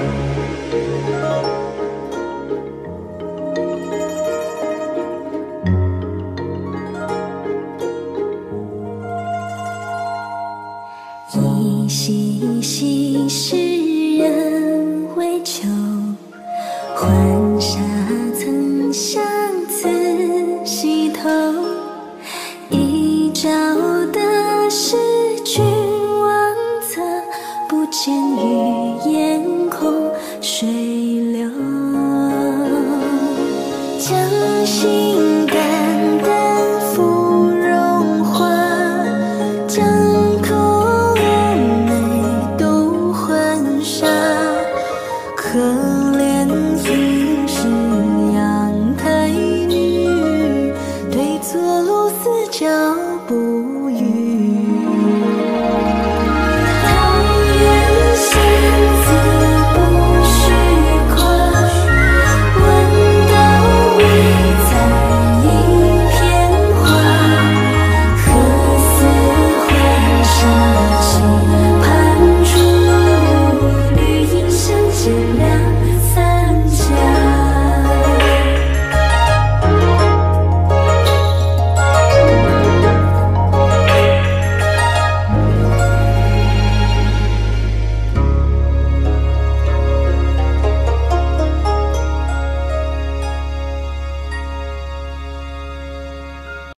依稀稀世人未求，浣纱曾相思溪头。一朝的是君王侧，不见于眼空水流。将心肝胆付荣华，将苦美都换纱。可